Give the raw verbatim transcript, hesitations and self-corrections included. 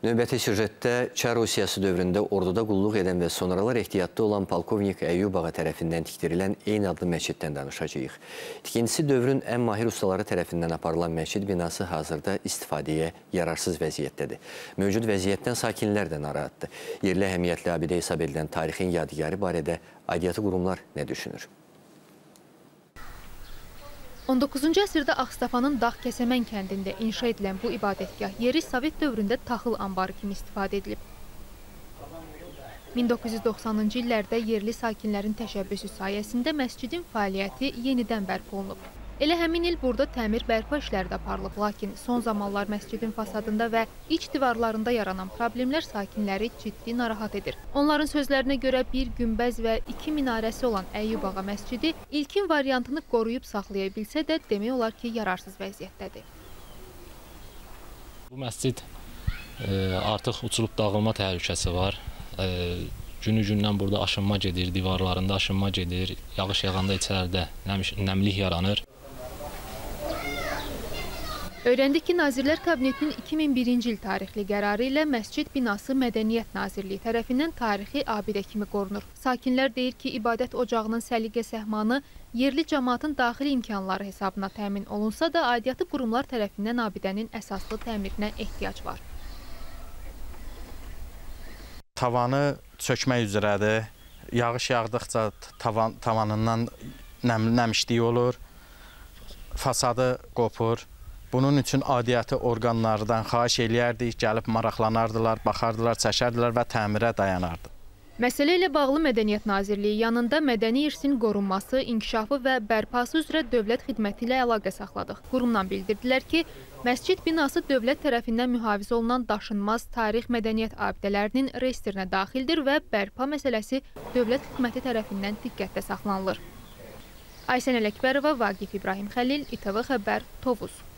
Növbəti süjetdə Çar Rusiyası dövründə orduda qulluq edən və sonralar ehtiyatda olan polkovnik Əyyub ağa tərəfindən tikdirilən eyni adlı məsciddən danışacağıq. Tikintisi dövrün ən mahir ustaları tərəfindən aparılan məscid binası hazırda istifadəyə yararsız vəziyyətdədir. Mövcud vəziyyətdən sakinlər də narahatdır. Yerli əhəmiyyətli abidə hesab edilən tarixin yadigarı barədə aidiyyatı qurumlar nə düşünür? on doqquzuncu əsrdə Ağstafanın Dağkəsəmən kəndində inşa edilən bu ibadətgah yeri Sovet dövründə taxıl anbarı kimi istifadə edilib. min doqquz yüz doxsanıncı illərdə yerli sakinlərin təşəbbüsü sayəsində məscidin fəaliyyəti yenidən bərpa olunub. Elə həmin il burada təmir bərpa işləri də aparılıb, lakin son zamanlar məscidin fasadında və iç divarlarında yaranan problemlər sakinləri ciddi narahat edir. Onların sözlərinə görə bir günbəz və iki minarəsi olan Əyyub ağa məscidi ilkin variantını qoruyub saxlaya bilsə də demək olar ki, yararsız vəziyyətdədir. Bu məscid e, artıq uçulub dağılma təhlükəsi var. E, Günü-gündən burada aşınma gedir, divarlarında aşınma gedir, yağış yağanda içəridə nəmlik yaranır. Öyrəndik ki, Nazirlər Kabinetinin iki min birinci il tarixli qərarı ilə məscid binası Mədəniyyət Nazirliyi tərəfindən tarixi abidə kimi qorunur. Sakinlər deyir ki, ibadət ocağının səliqə səhmanı yerli cəmaatın daxili imkanları hesabına təmin olunsa da, aidiyyatı qurumlar tərəfindən abidənin əsaslı təmirinə ehtiyac var. Tavanı çökmək üzrədir. Yağış yağdıqca tavan, tavanından nəm, nəmişlik olur, fasadı qopur. Bunun üçün aidiyyatı orqanlardan xahiş eləyərdik, gəlib maraqlanardılar, baxardılar, çəkərdilər və təmirə dayanardı. Məsələ ilə bağlı Mədəniyyət Nazirliyi yanında mədəni irsin qorunması, inkişafı və bərpası üzrə dövlət xidməti ilə əlaqə saxladıq. Qurumdan bildirdilər ki, məscid binası dövlət tərəfindən mühafizə olunan daşınmaz tarix mədəniyyət abidələrinin reyestrinə daxildir və bərpa məsələsi dövlət xidməti tərəfindən diqqətdə saxlanılır. Aysən Ələkbərova, Vaqif İbrahim Xəlil, İTV Xəbər, Tovuz.